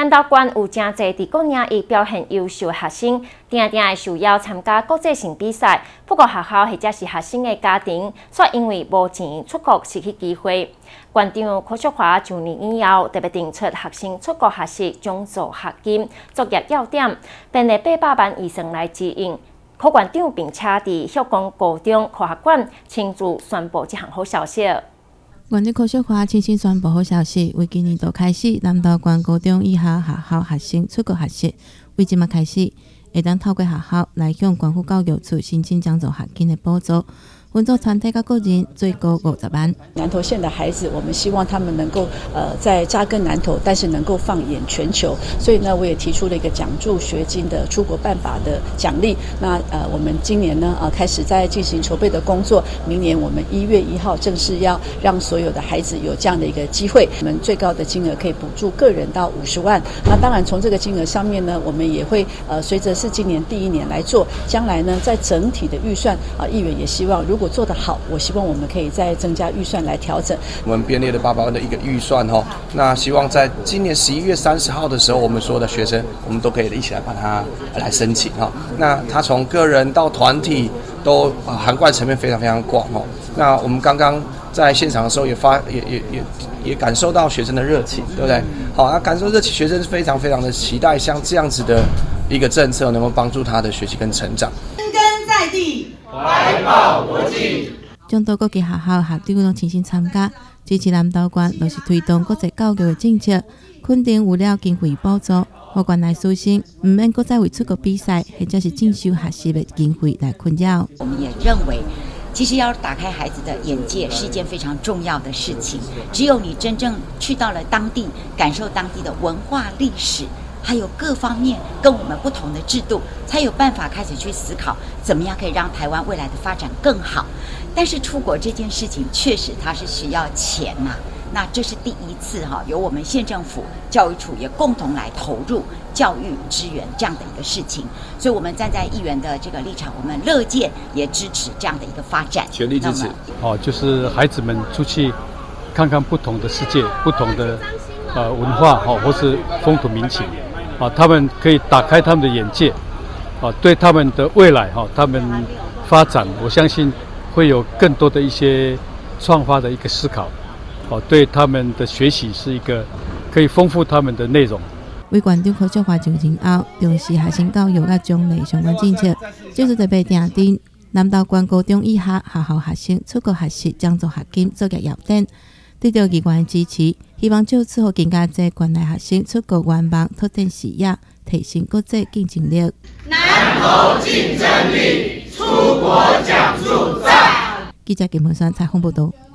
南投县有真侪伫各领域表现优秀的学生，定定会受邀参加国际性比赛。不过学校或者是学生的家庭，却因为无钱出国失去机会。县长柯淑华就任以后，特别定出学生出国学习奖助学金作业要点，并以800万预算来支援。柯县长并且伫旭光高中科学馆亲自宣布这项好消息。 县长柯淑华亲身宣布好消息，为今年度开始，南投县高中以下学校学生出国学习，为即马开始，会当透过学校来向县府教育处申请奖助学金的补助。分作团体甲个人最高50万。 南投县的孩子，我们希望他们能够在扎根南投，但是能够放眼全球。所以呢，我也提出了一个奖助学金的出国办法的奖励。那我们今年呢开始在进行筹备的工作，明年我们1月1号正式要让所有的孩子有这样的一个机会。我们最高的金额可以补助个人到50万。那当然从这个金额上面呢，我们也会随着是今年第1年来做，将来呢在整体的预算议员也希望如果做得好，我希望我们可以再增加预算来调整。 我们编列了800万的一个预算那希望在今年11月30号的时候，我们所有的学生，我们都可以一起来把它来申请那它从个人到团体都涵盖层面非常非常广那我们刚刚在现场的时候也感受到学生的热情，对不对？好，那感受热情，学生是非常非常的期待像这样子的一个政策能够帮助他的学习跟成长。 深耕在地，怀抱国际。 众多各级学校校长拢亲身参加，支持南投县就是推动国际教育的政策，肯定有了经费补助，互县内师生唔免再再为出国比赛或者是进修学习的经费来困扰。 我们也认为，其实要打开孩子的眼界是一件非常重要的事情。只有你真正去到了当地，感受当地的文化历史，还有各方面跟我们不同的制度，才有办法开始去思考怎么样可以让台湾未来的发展更好。但是出国这件事情确实它是需要钱那这是第一次由我们县政府教育处也共同来投入教育支援这样的一个事情，所以我们站在议员的这个立场，我们乐见也支持这样的一个发展， 全力支持。 就是孩子们出去看看不同的世界，不同的文化或是风土民情他们可以打开他们的眼界对他们的未来他们发展，我相信会有更多的一些创发的一个思考对他们的学习是一个可以丰富他们的内容。 为县长柯淑华就任后，重视学生教育甲奖励相关政策，就是特别订定南投县高中以下学校学生出国学习奖助学金作业要点，得到议员支持，希望就此互更加侪县内学生出国远望，拓展视野，提升国际竞争力。 南投竞争力，出国奖助赞。 记者金文山采访报道。